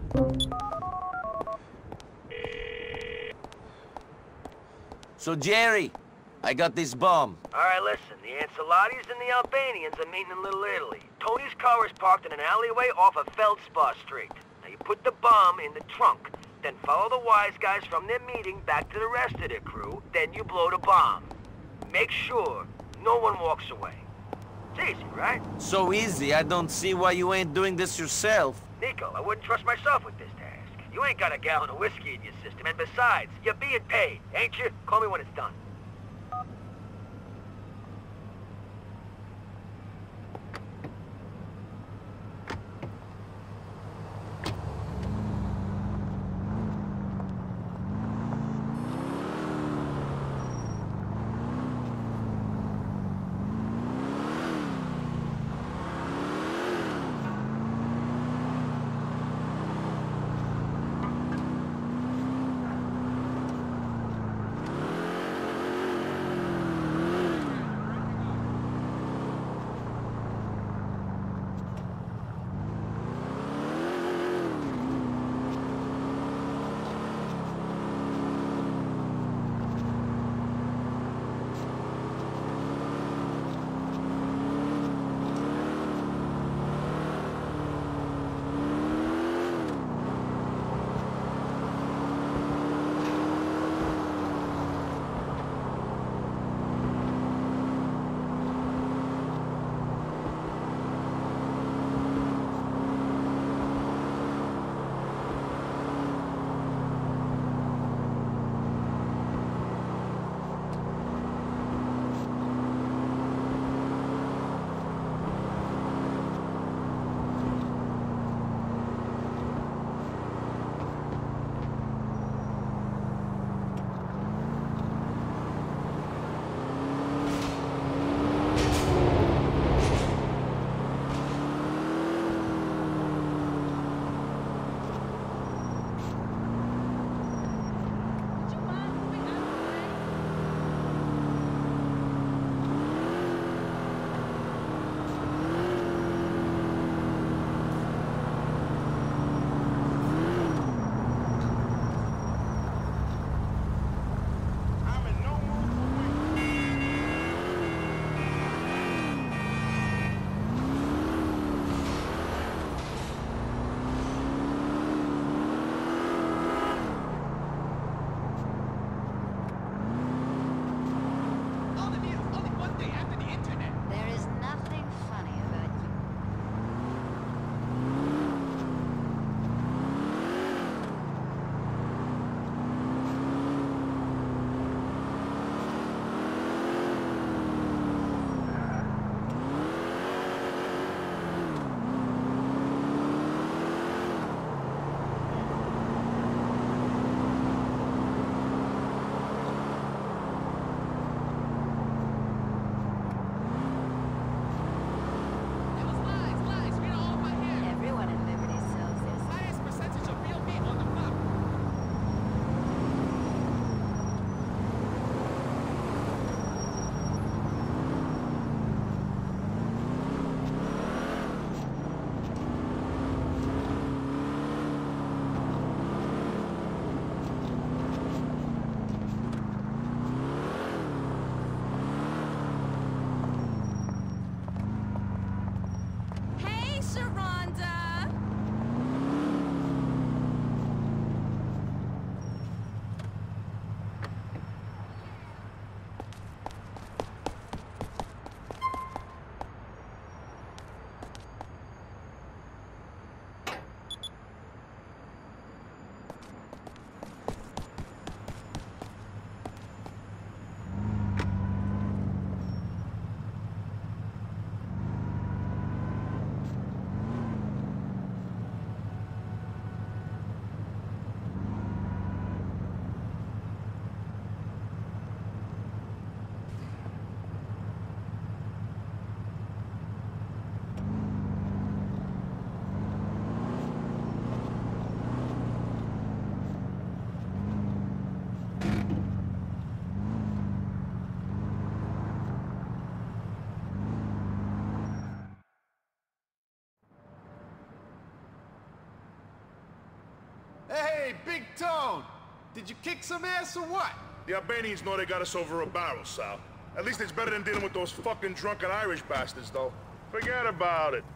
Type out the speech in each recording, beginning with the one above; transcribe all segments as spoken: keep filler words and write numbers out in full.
So, Jerry, I got this bomb. All right, listen. The Ancelottis and the Albanians are meeting in Little Italy. Tony's car is parked in an alleyway off of Feldspar Street. Now, you put the bomb in the trunk, then follow the wise guys from their meeting back to the rest of their crew, then you blow the bomb. Make sure no one walks away. It's easy, right? So easy, I don't see why you ain't doing this yourself. Nico, I wouldn't trust myself with this task. You ain't got a gallon of whiskey in your system, and besides, you're being paid, ain't you? Call me when it's done. Hey, Big Tone! Did you kick some ass or what? The Albanians know they got us over a barrel, Sal. At least it's better than dealing with those fucking drunken Irish bastards, though. Forget about it.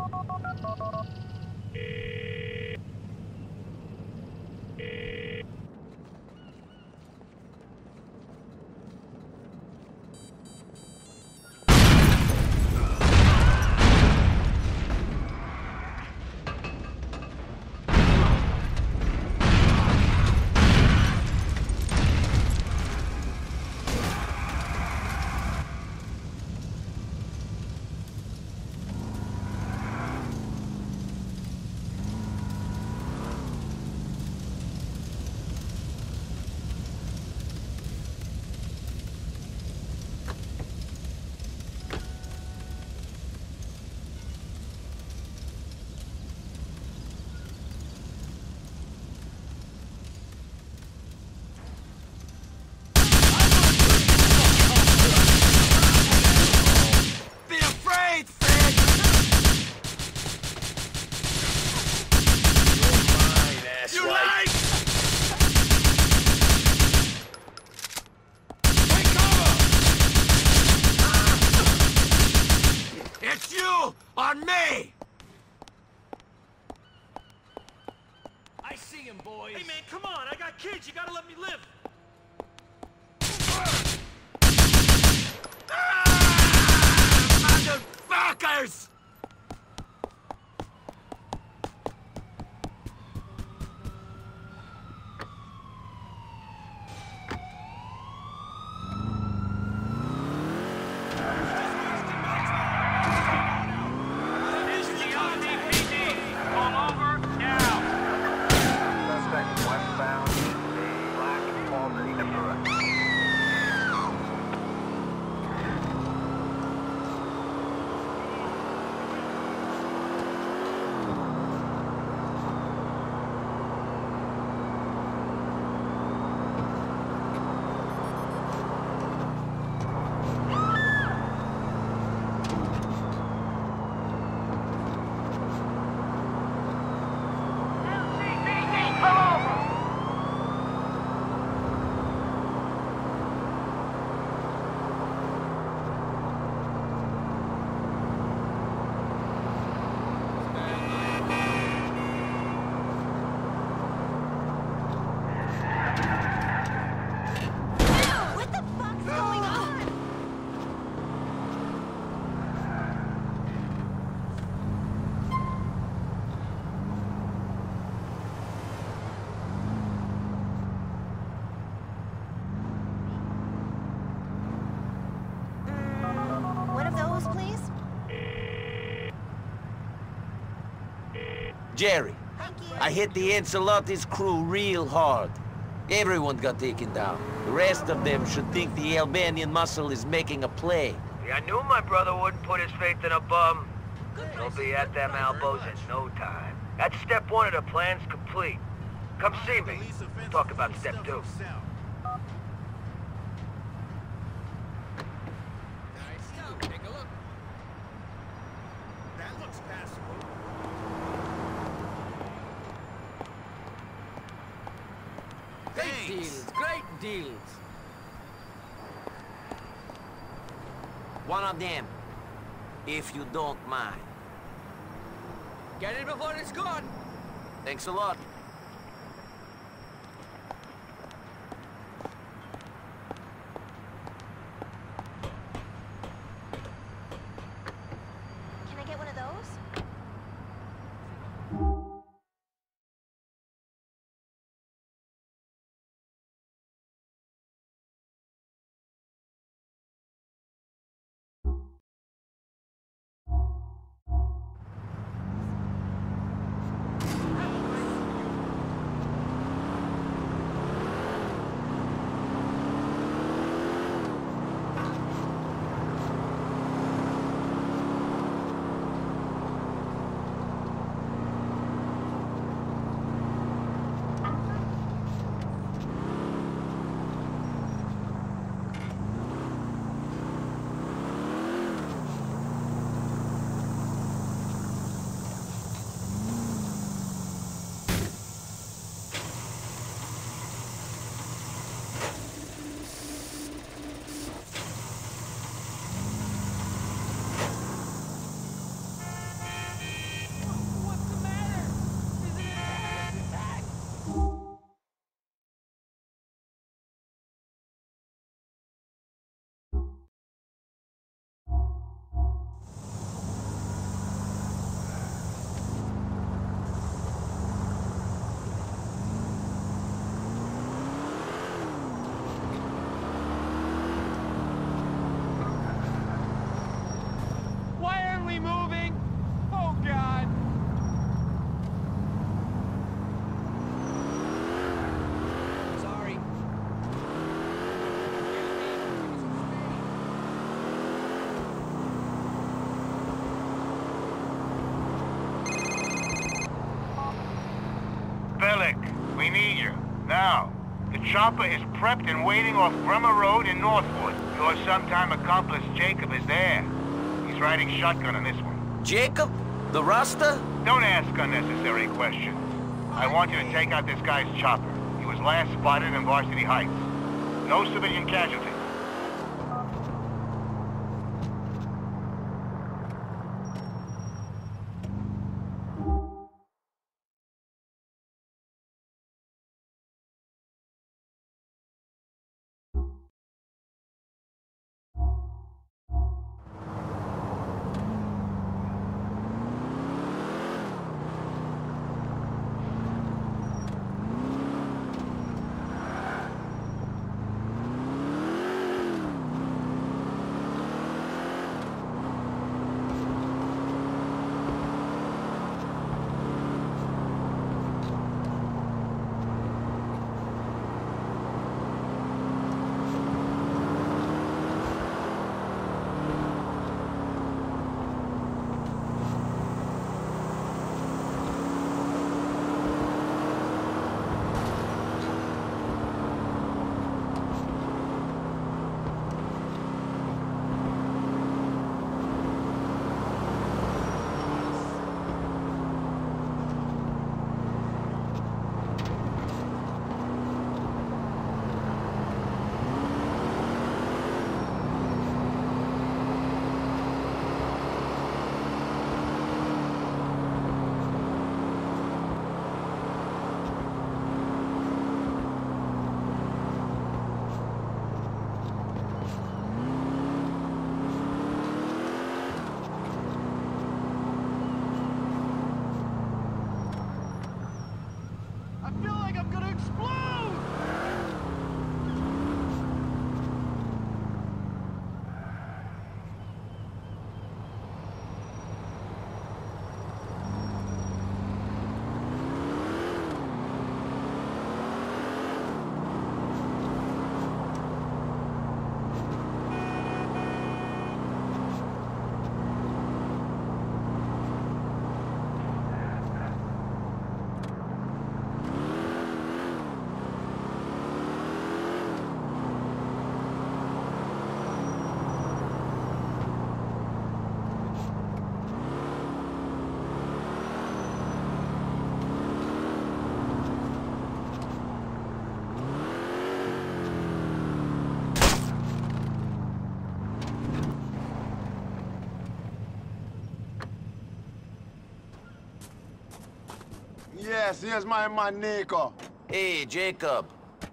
On me! I see him, boys. Hey, man, come on. I got kids. You gotta let me live. Ah! Motherfuckers! Jerry, Thank you. I hit the Ancelotti's crew real hard. Everyone got taken down. The rest of them should think the Albanian muscle is making a play. Yeah, I knew my brother wouldn't put his faith in a bum. He'll be at them elbows in no time. That's step one of the plan's complete. Come see me. Talk about step two. Take a look. That looks passable. Great Thanks. deals, great deals. One of them, if you don't mind. Get it before it's gone. Thanks a lot. Can I get one of those? We need you. Now. The chopper is prepped and waiting off Bremer Road in Northwood. Your sometime accomplice Jacob is there. He's riding shotgun on this one. Jacob? The Rasta? Don't ask unnecessary questions. I want you to take out this guy's chopper. He was last spotted in Varsity Heights. No civilian casualties. Yes, here's my man Nico. Hey, Jacob.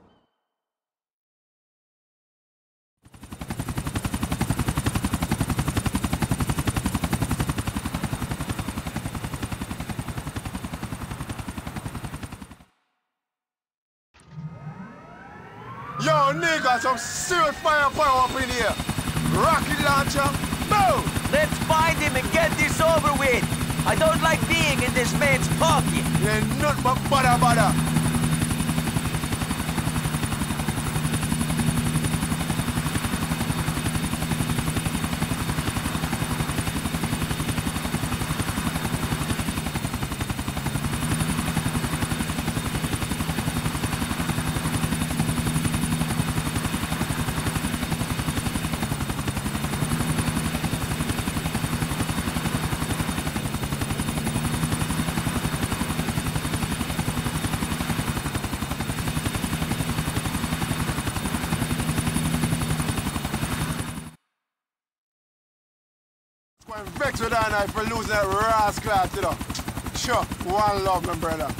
Yo, nigga, some serious firepower up in here. Rocket launcher, boom! Let's find him and get this over with. I don't like being in this man's pocket. Ain't nothing but bada bada. I'm vexed with that knife for losing that rascal, you know. Sure, one love, my brother.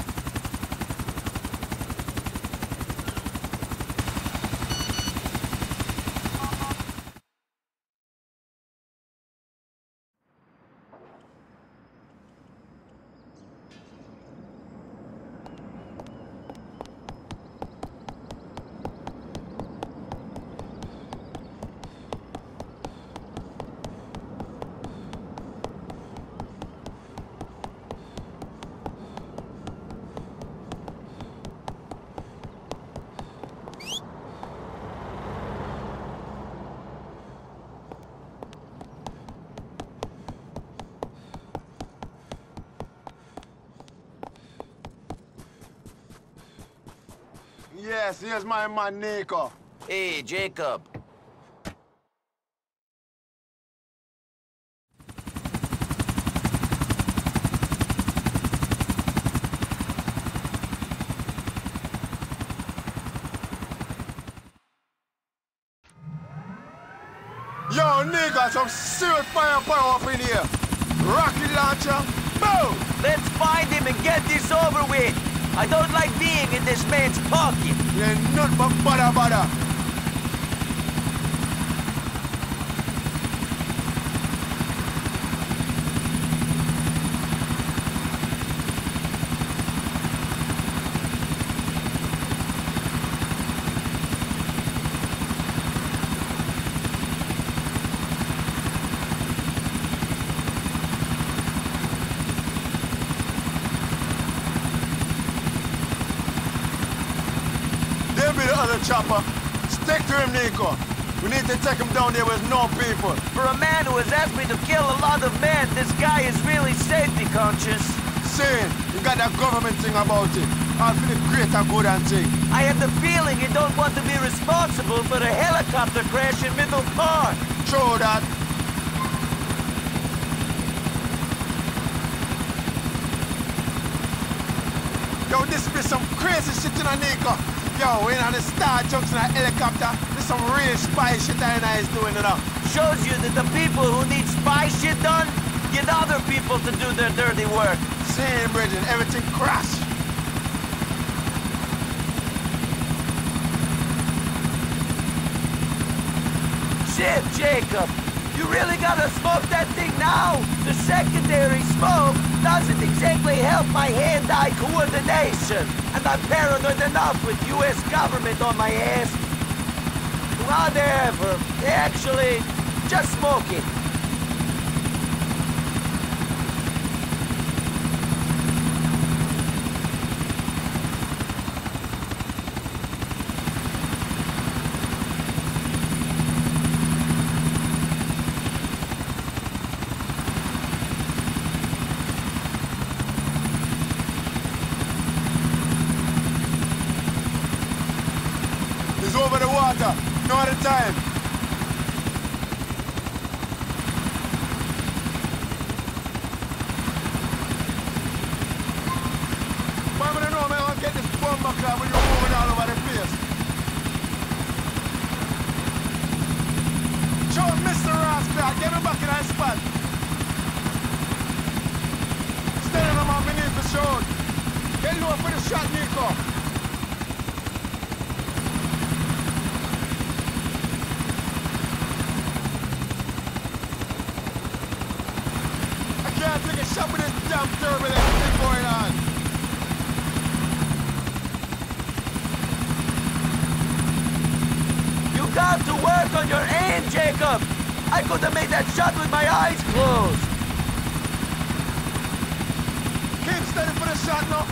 Yes, here's my man, Nico. Hey, Jacob. Yo, nigga, some serious firepower up in here. Rocket launcher, boom! Let's find him and get this over with. I don't like being in this man's pocket. Yeah, nothing but bother, bother. Chopper, stick to him, Nico. We need to take him down there with no people. For a man who has asked me to kill a lot of men, this guy is really safety conscious. Saying, you got that government thing about it. All for the greater good and thing. I have the feeling you don't want to be responsible for the helicopter crash in Middle Park. True that. Yo, this be some crazy shit in a Nico. Yo, we in on the Star Junction in a helicopter. This some real spy shit I is doing it up. Shows you that the people who need spy shit done get other people to do their dirty work. Same, Bridget, everything crash. Shit, Jacob. You really gotta smoke that thing now? The secondary smoke doesn't exactly help my hand-eye coordination. And I'm paranoid enough with U S government on my ass. Whatever. Actually, just smoke it. Over the water, no other time. I'm gonna know, man, I'll get this bomber club when you're moving all over the place. Show Mister Rascal, get him back in that spot. Standing on my beneath the shore. Get low for the shot, Nico. Take a shot with this damn turbulence thing going on. You got to work on your aim, Jacob. I could have made that shot with my eyes closed. Keep steady for the shot now.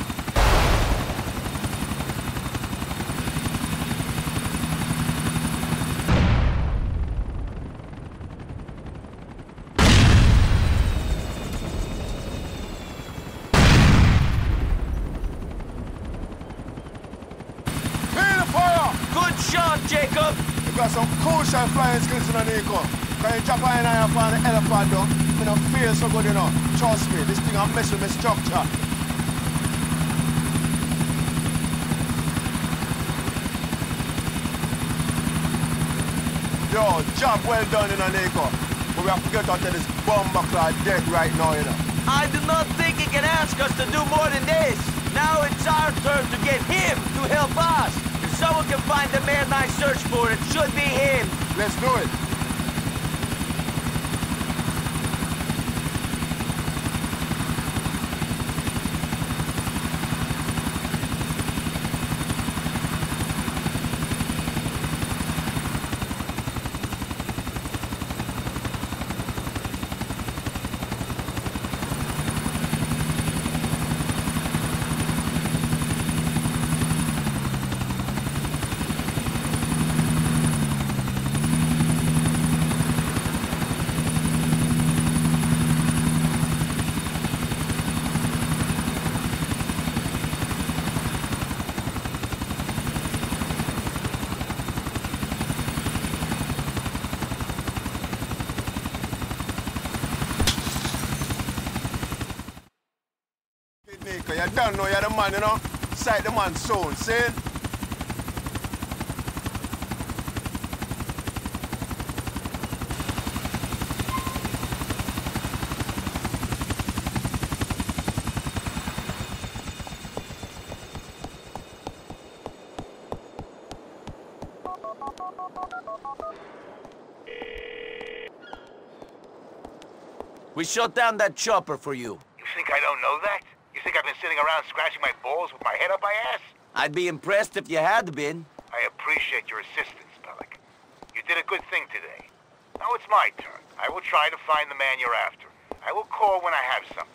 Jacob! You got some crucial flying skills in the Nico. Can you drop an eye upon the elephant though? I don't feel so good, you know. Trust me, this thing I'm messing with my structure. Yo, job well done in the Nico. But we have to get out of this bomber clad dead right now, you know. I do not think he can ask us to do more than this. Now it's our turn to get him to help us. If someone can find the man I search for, it should be him. Let's do it. Because you don't know you're the man, you know? Sight the man soon, see? We shot down that chopper for you. You think I don't know that? You think I've been sitting around scratching my balls with my head up my ass? I'd be impressed if you had been. I appreciate your assistance, Pellic. You did a good thing today. Now it's my turn. I will try to find the man you're after. I will call when I have something.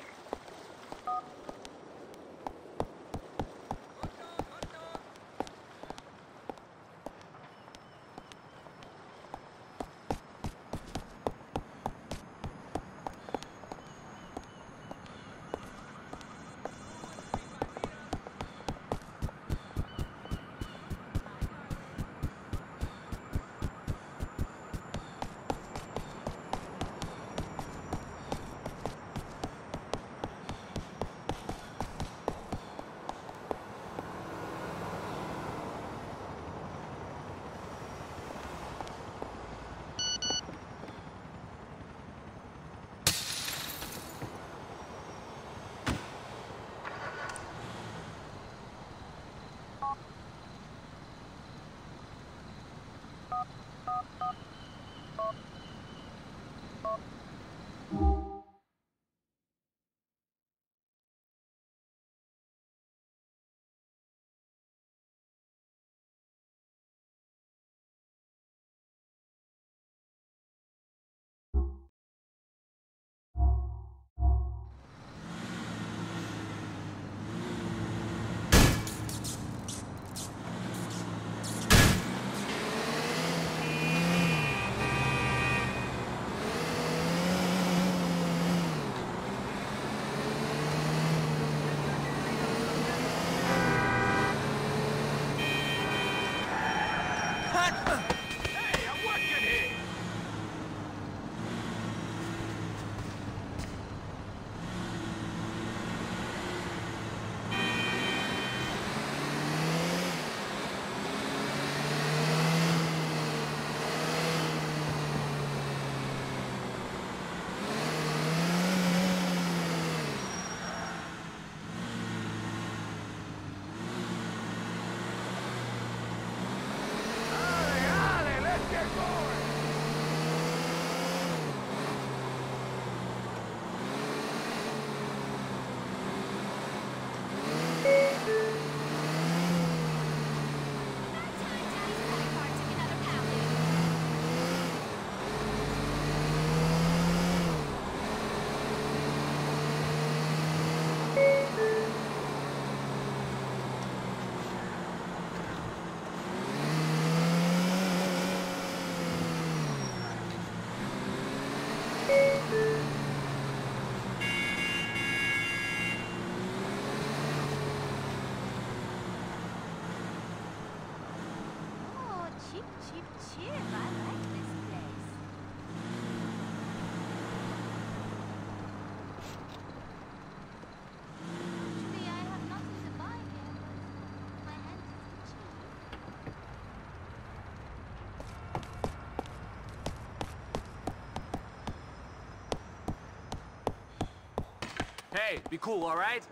Hey, be cool, all right?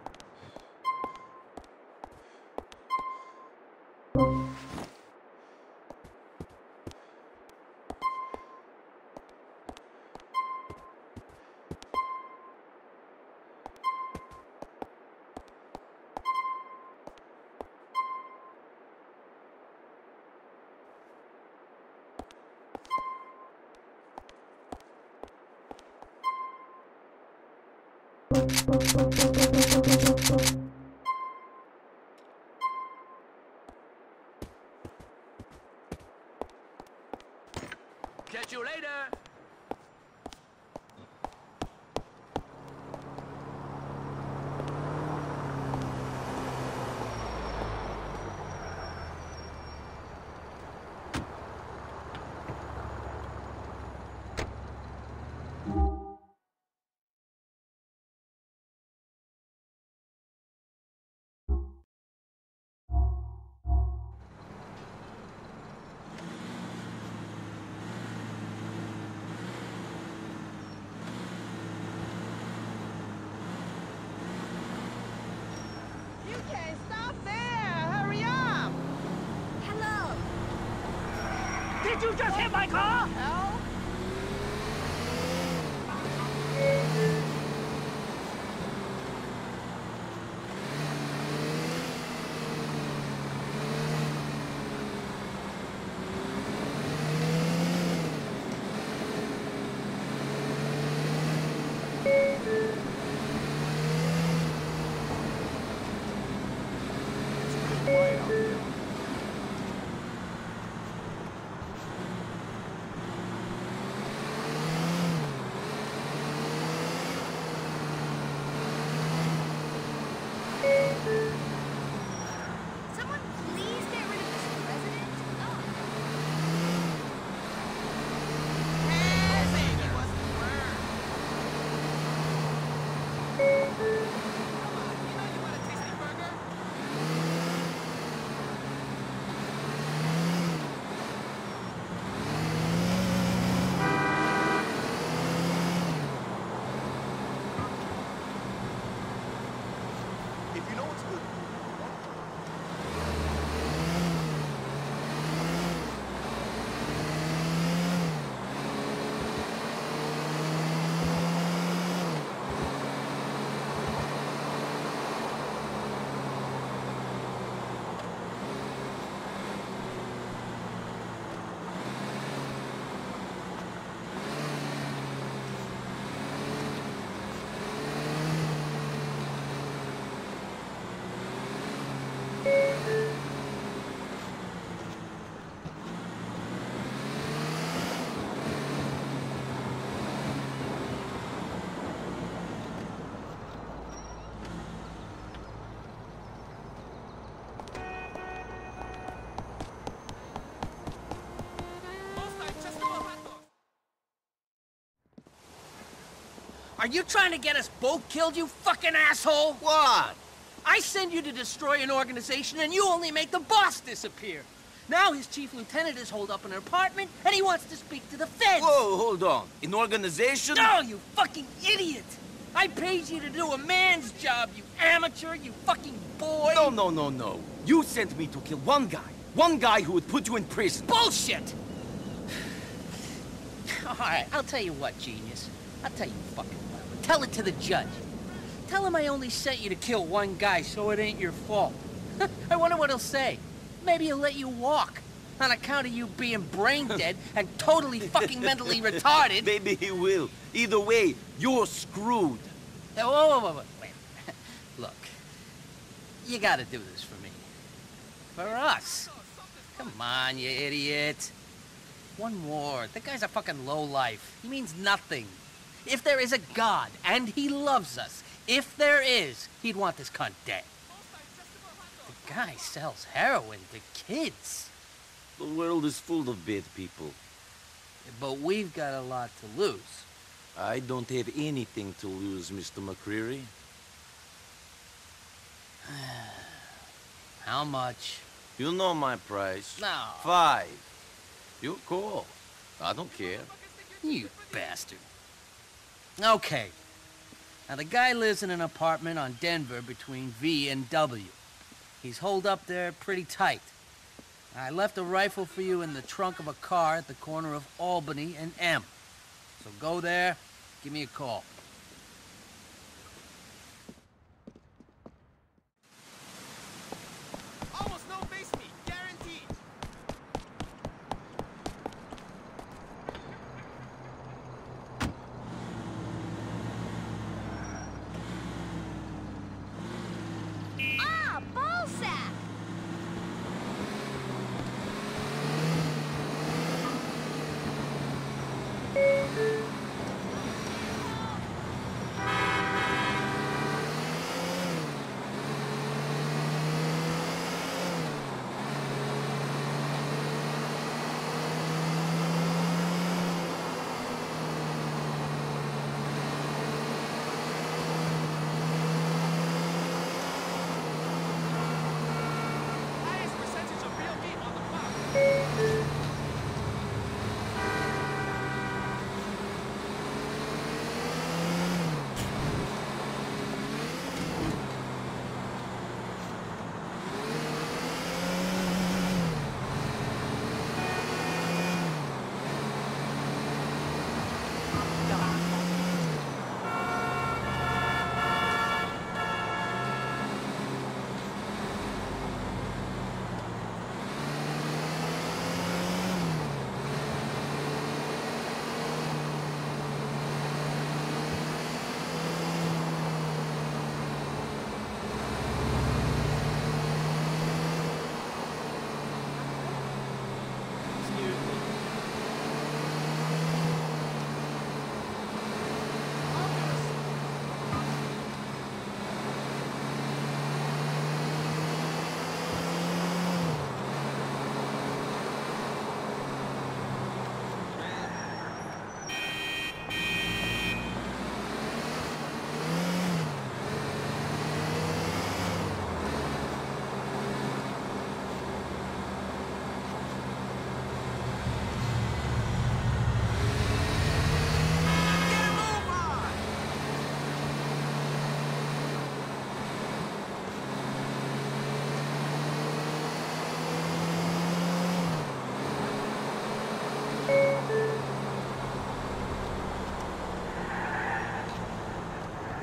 Catch you later! Okay, stop there. Hurry up. Hello. Did you just hit my car? Hell? Someone please get rid of this president. Oh. If you know what's good. Are you trying to get us both killed, you fucking asshole? What? I send you to destroy an organization and you only make the boss disappear. Now his chief lieutenant is holed up in an apartment and he wants to speak to the feds. Whoa, hold on. An organization? No, you fucking idiot! I paid you to do a man's job, you amateur, you fucking boy! No, no, no, no. You sent me to kill one guy. One guy who would put you in prison. Bullshit! Alright, I'll tell you what, genius. I'll tell you fucking what. Tell it to the judge. Tell him I only sent you to kill one guy, so it ain't your fault. I wonder what he'll say. Maybe he'll let you walk. On account of you being brain dead and totally fucking mentally retarded. Maybe he will. Either way, you're screwed. Whoa, whoa, whoa, whoa, wait. Look, you gotta do this for me. For us. Come on, you idiot. One more. The guy's a fucking lowlife. He means nothing. If there is a God, and he loves us, if there is, he'd want this cunt dead. The guy sells heroin to kids. The world is full of bad people. But we've got a lot to lose. I don't have anything to lose, Mister McCreary. How much? You know my price. No. Five. You call. I don't care. You bastard. Okay. Now, the guy lives in an apartment on Denver between V and W. He's holed up there pretty tight. I left a rifle for you in the trunk of a car at the corner of Albany and M. So go there, give me a call. Almost no face me, guaranteed. Ah, ballsack!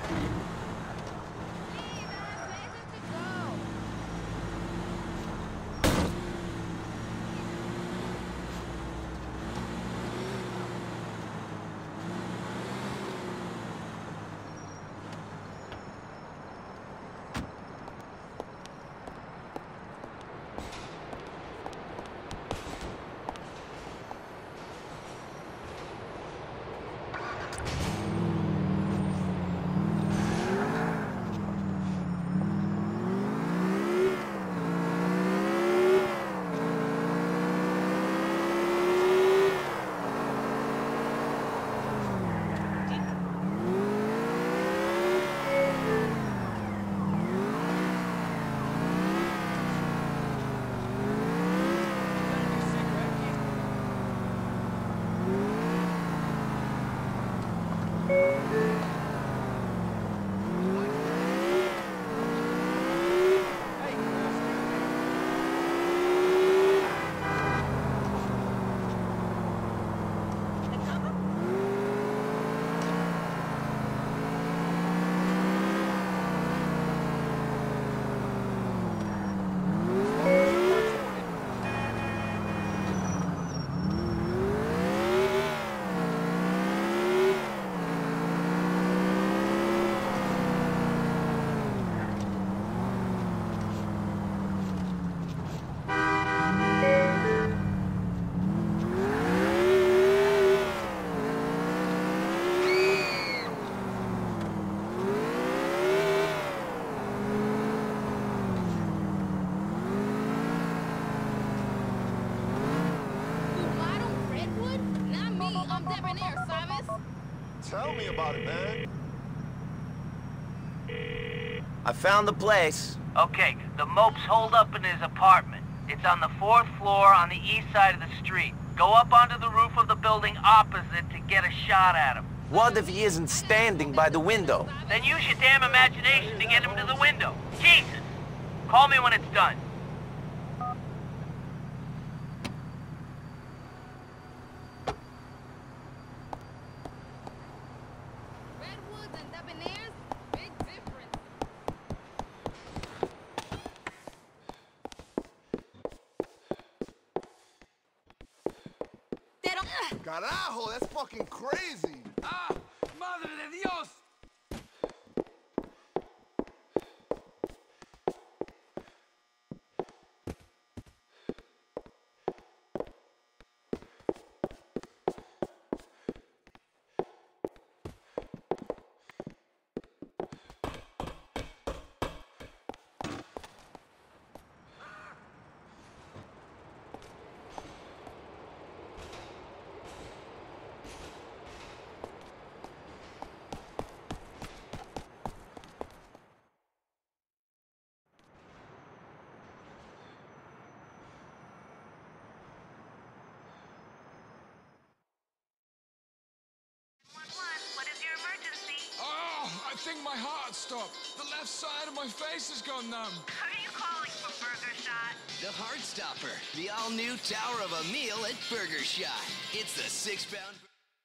Tell me about it, man. I found the place. Okay, the mope's holed up in his apartment. It's on the fourth floor on the east side of the street. Go up onto the roof of the building opposite to get a shot at him. What if he isn't standing by the window? Then use your damn imagination to get him to the window. Jesus! Call me when it's done. Redwoods and Debonaires, big difference. Carajo, that's fucking crazy. ¡Ah! ¡Madre de Dios! I think my heart stopped. The left side of my face has gone numb. Are you calling for Burger Shot? The Heart Stopper, the all-new tower of a meal at Burger Shot. It's the six-pound...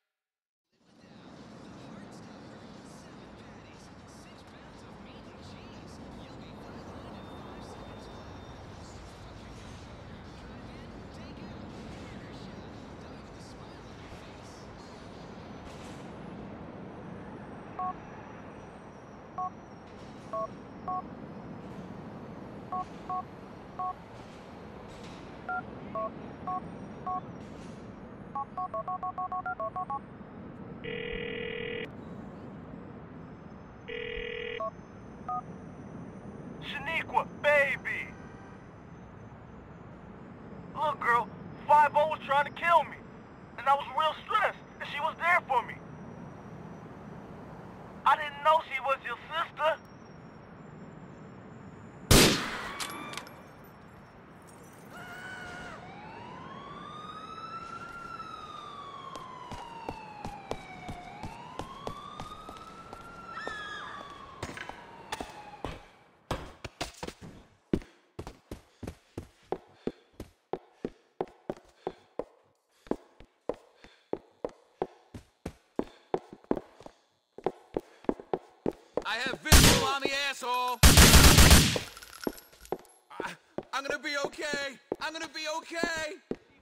Shaniqua, baby! Look, girl, five oh was trying to kill me, and I was real stressed, and she was there for me. I didn't know she was your sister. I have visual on the asshole. I, I'm gonna be okay. I'm gonna be okay.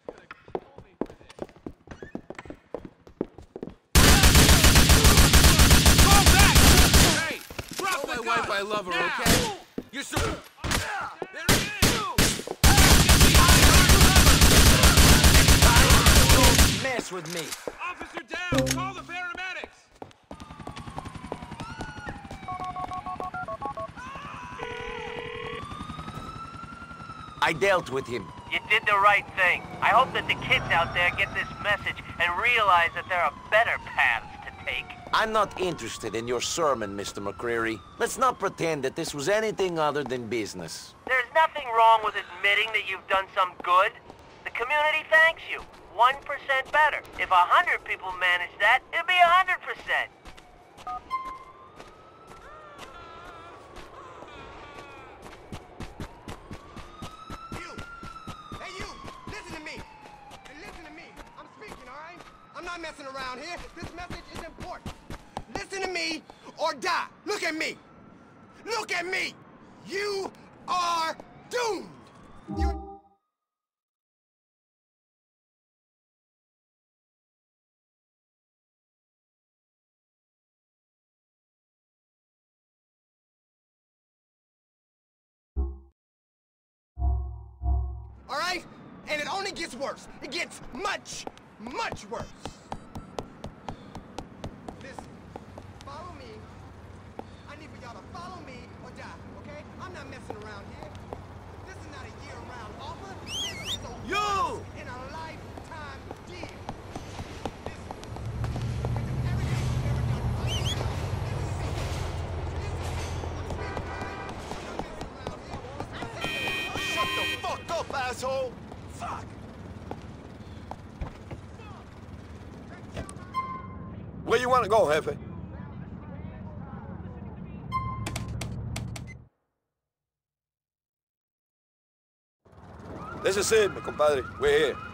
Fall back! Hey, drop the gun. My wife, I love her, now. Okay? You're so... There he is! Don't mess with me. Officer down! Call the paramedics! I dealt with him. You did the right thing. I hope that the kids out there get this message and realize that there are better paths to take. I'm not interested in your sermon, Mister McCreary. Let's not pretend that this was anything other than business. There's nothing wrong with admitting that you've done some good. The community thanks you. One percent better. If a hundred people manage that, it'll be a hundred percent. I'm not messing around here. This message is important. Listen to me or die. Look at me. Look at me. You are doomed. You... All right? And it only gets worse. It gets much, much worse. Listen, follow me. I need for y'all to follow me or die, okay? I'm not messing around here. This is not a year-round offer. This is a You! once in a lifetime deal. Listen, shut the fuck up, asshole! Fuck! Where you want to go, Jefe? This is it, mi compadre. We're here.